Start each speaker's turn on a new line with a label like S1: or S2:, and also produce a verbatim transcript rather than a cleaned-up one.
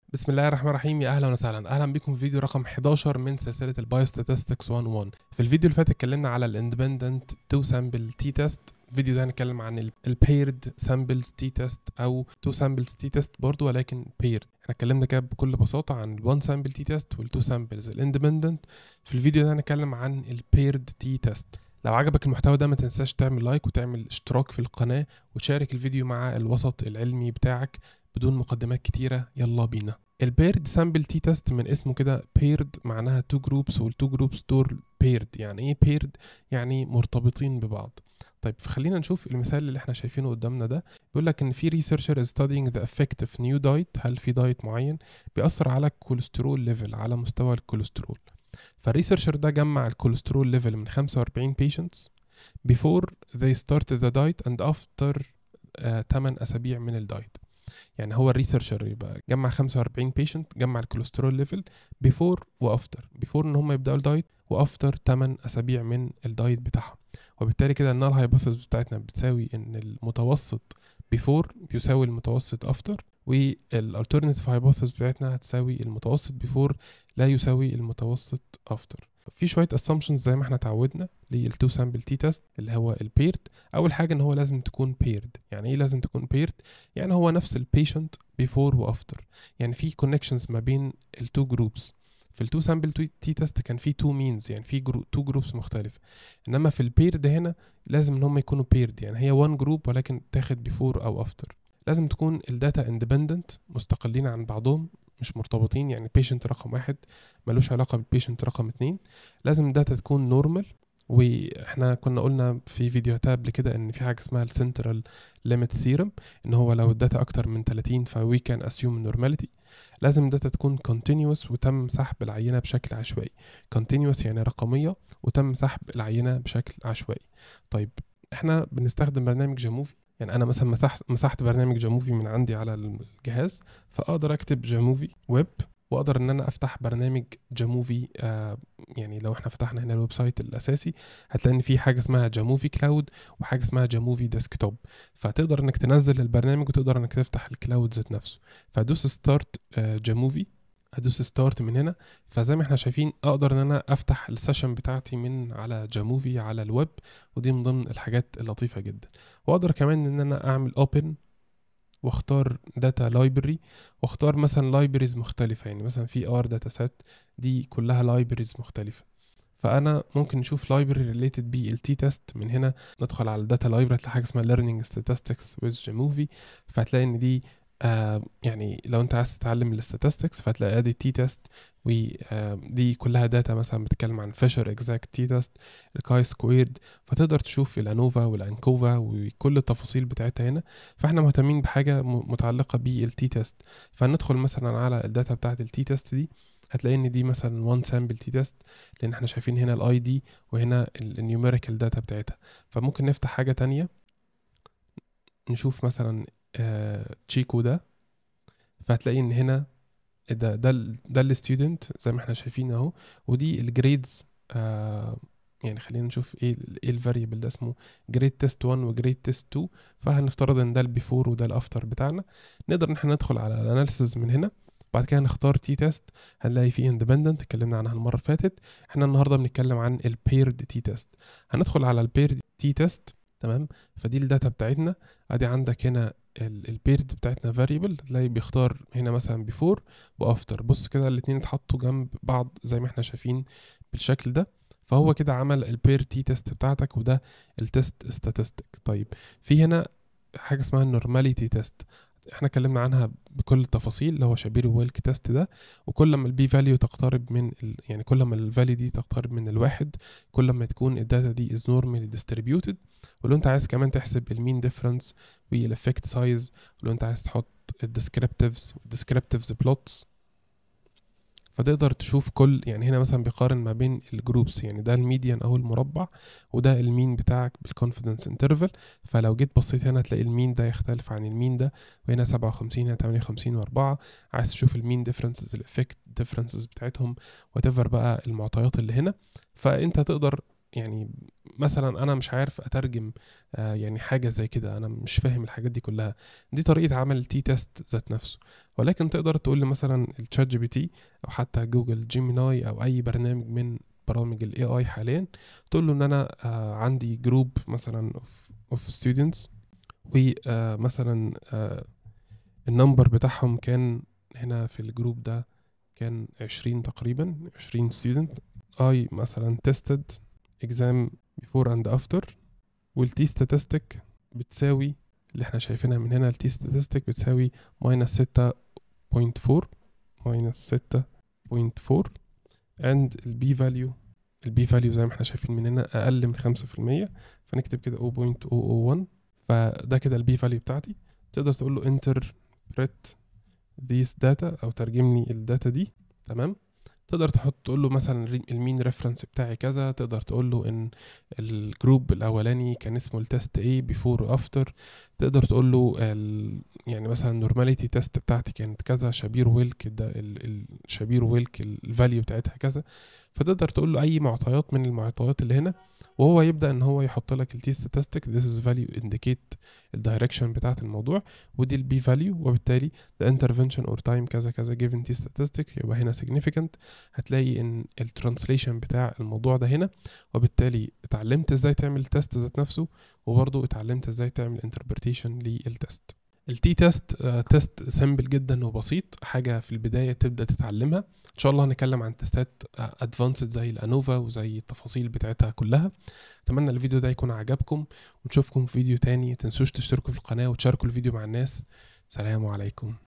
S1: بسم الله الرحمن الرحيم، يا اهلا وسهلا. اهلا بكم في فيديو رقم حداشر من سلسله البايوستاتستكس مية وواحد. في الفيديو اللي فات اتكلمنا على الاندبندنت تو سامبل تي تيست. الفيديو ده هنتكلم عن البيرد سامبلز تي تيست او تو سامبلز تي تيست برضو، ولكن بيرد. احنا اتكلمنا كده بكل بساطه عن الوان سامبل تي تيست والتو سامبلز الاندبندنت. في الفيديو ده هنتكلم عن البيرد تي تيست. لو عجبك المحتوى ده ما تنساش تعمل لايك وتعمل اشتراك في القناه وتشارك الفيديو مع الوسط العلمي بتاعك. بدون مقدمات كتيره، يلا بينا. البيرد سامبل تي تيست من اسمه كده بيرد معناها تو جروبس، والتو جروبس دول بيرد. يعني ايه بيرد؟ يعني مرتبطين ببعض. طيب فخلينا نشوف المثال اللي احنا شايفينه قدامنا ده. بيقول لك ان في ريسيرشر از studying the effect of new diet. هل في دايت معين بيأثر على الكوليسترول ليفل، على مستوى الكوليسترول؟ فالريسيرشر ده جمع الكوليسترول ليفل من خمسة وأربعين patients before they started the diet and after آه ثمانية اسابيع من الدايت. يعني هو الريسيرشر يبقى جمع خمسة وأربعين بيشنت، جمع الكوليسترول ليفل بيفور وافتر. بيفور ان هم يبداوا الدايت، وافتر ثمانية اسابيع من الدايت بتاعهم. وبالتالي كده النال هايبوثيسيس بتاعتنا بتساوي ان المتوسط بيفور بيساوي المتوسط افتر، والالترناتيف هايبوثيسيس بتاعتنا هتساوي المتوسط بيفور لا يساوي المتوسط افتر. في شويه assumptions زي ما احنا اتعودنا للتو سامبل تي تيست اللي هو البيرد. اول حاجه ان هو لازم تكون بيرد. يعني ايه لازم تكون بيرد؟ يعني هو نفس البيشنت بيفور وافتر، يعني في كونكشنز ما بين التو جروبس. في التو سامبل تي تيست كان في تو مينز، يعني في جرو تو جروبس مختلفه. انما في البيرد هنا لازم ان هم يكونوا بيرد، يعني هي وان جروب ولكن تاخد بيفور او افتر. لازم تكون الداتا اندبندنت، مستقلين عن بعضهم، مش مرتبطين. يعني بيشنت رقم واحد ملوش علاقه بالبيشنت رقم اتنين. لازم الداتا تكون نورمال. واحنا كنا قلنا في فيديوهات قبل كده ان في حاجه اسمها السنترال ليميت ثيرم، ان هو لو الداتا اكتر من ثلاثين فوي كان اسيوم نورماليتي. لازم الداتا تكون continuous وتم سحب العينه بشكل عشوائي. continuous يعني رقميه، وتم سحب العينه بشكل عشوائي. طيب احنا بنستخدم برنامج جاموفي. يعني انا مثلا مسحت مسحت برنامج جاموفي من عندي على الجهاز، فاقدر اكتب جاموفي ويب، واقدر ان انا افتح برنامج جاموفي. آه يعني لو احنا فتحنا هنا الويب سايت الاساسي هتلاقي ان في حاجه اسمها جاموفي كلاود وحاجه اسمها جاموفي ديسكتوب. فتقدر انك تنزل البرنامج وتقدر انك تفتح الكلاود ذات نفسه. فادوس ستارت جاموفي، هدوس ستارت من هنا. فزي ما احنا شايفين اقدر ان انا افتح السيشن بتاعتي من على جاموفي على الويب، ودي من ضمن الحاجات اللطيفه جدا. واقدر كمان ان انا اعمل اوبن واختار داتا لايبرري، واختار مثلا لايبريز مختلفه. يعني مثلا في ار داتا سيت دي كلها لايبريز مختلفه. فانا ممكن نشوف library related بالتي تيست من هنا. ندخل على الداتا لايبرري تلاقي حاجه اسمها learning statistics with جاموفي. فهتلاقي ان دي آه يعني لو انت عايز تتعلم الاستاتستكس فهتلاقي ادي تي تيست، ودي كلها داتا مثلا بتتكلم عن فيشر اكزاكت تي تيست، الكاي سكويرد. فتقدر تشوف الانوفا والانكوفا وكل التفاصيل بتاعتها هنا. فاحنا مهتمين بحاجه م- متعلقه بالتي تيست. فندخل مثلا على الداتا بتاعت التي تيست دي، هتلاقي ان دي مثلا وان سامبل تي تيست، لان احنا شايفين هنا الاي دي وهنا النيوميريكال داتا بتاعتها. فممكن نفتح حاجة تانية نشوف مثلا آه تشيكو ده. فهتلاقي ان هنا ده ده ال ده الستودنت زي ما احنا شايفين اهو، ودي الجريدز. آه يعني خلينا نشوف ايه ال ايه الفاريبل ده اسمه جريد تيست واحد وجريد تيست اتنين. فهنفترض ان ده البيفور وده الافتر بتاعنا. نقدر ان احنا ندخل على الاناليسز من هنا. بعد كده نختار تي تيست، هنلاقي فيه اندبندنت اتكلمنا عنها المره اللي فاتت. احنا النهارده بنتكلم عن البيرد تي تيست. هندخل على البيرد تي تيست. تمام. فدي الداتا بتاعتنا. ادي عندك هنا البيرد بتاعتنا فاريبل، تلاقي بيختار هنا مثلا بيفور وافتر. بص كده الاتنين اتحطوا جنب بعض زي ما احنا شايفين بالشكل ده. فهو كده عمل البير تي تيست بتاعتك، وده التيست ستاتستيك. طيب في هنا حاجه اسمها النورماليتي تيست، احنا اتكلمنا عنها بكل التفاصيل، اللي هو شابيرو ويلك تيست ده. وكل ما البي فاليو تقترب من ال... يعني كل ما الفاليو دي تقترب من الواحد، كل ما تكون الداتا دي is normally distributed. ولو انت عايز كمان تحسب المين ديفرنس والافكت سايز، ولو انت عايز تحط الديسكريبتيفز والديسكريبتيفز بلوتس، فتقدر تشوف كل. يعني هنا مثلا بيقارن ما بين الجروبس، يعني ده الميديان او المربع، وده المين بتاعك بالكونفيدنس انترفال. فلو جيت بصيت هنا تلاقي المين ده يختلف عن المين ده، وهنا سبعة وخمسين هنا تمانية وخمسين و4. عايز تشوف المين ديفرنسز الافكت ديفرنسز بتاعتهم وتفر بقى المعطيات اللي هنا. فانت تقدر يعني مثلا انا مش عارف اترجم آه يعني حاجه زي كده، انا مش فاهم الحاجات دي كلها. دي طريقه عمل التي تيست ذات نفسه. ولكن تقدر تقول لي مثلا الشات جي بي تي او حتى جوجل جيميناي او اي برنامج من برامج الاي اي حاليا، تقول له ان انا آه عندي جروب مثلا اوف اوف ستودنتس، ومثلا آه النمبر بتاعهم كان هنا في الجروب ده كان عشرين تقريبا، عشرين student. I مثلا tested exam before and after، والتي statistic بتساوي اللي احنا شايفينها من هنا، التي statistic بتساوي minus ستة بوينت فور minus ستة بوينت فور and البي value البي value زي ما احنا شايفين من هنا أقل من خمسة في المية، فنكتب كده زيرو بوينت زيرو زيرو واحد. فده كده البي value بتاعتي. تقدر تقول له interpret these data أو ترجم لي الداتا دي. تمام. تقدر تحط تقول له مثلا المين ريفرنس بتاعي كذا، تقدر تقول له ان الجروب الاولاني كان اسمه التست ايه بيفور وافتر، تقدر تقول له ال يعني مثلا النورماليتي تيست بتاعتي كانت كذا، شابير ويلك ده الشابير ويلك الفاليو بتاعتها كذا. فتقدر تقول له اي معطيات من المعطيات اللي هنا، وهو يبدا ان هو يحط لك التي ستاتستيك this is value indicate الدايركشن بتاعت الموضوع، ودي البي فاليو، وبالتالي the intervention or time كذا كذا given t statistic يبقى هنا significant. هتلاقي ان الترانسليشن بتاع الموضوع ده هنا، وبالتالي اتعلمت ازاي تعمل تيست ذات نفسه، وبرضه اتعلمت ازاي تعمل انتربريتيشن للتيست. التي تيست تيست سامبل جدا وبسيط، حاجه في البدايه تبدا تتعلمها. ان شاء الله هنتكلم عن تيستات ادفانسد زي الانوفا وزي التفاصيل بتاعتها كلها. اتمنى الفيديو ده يكون عجبكم، ونشوفكم في فيديو تاني. متنسوش تشتركوا في القناه وتشاركوا الفيديو مع الناس. سلام عليكم.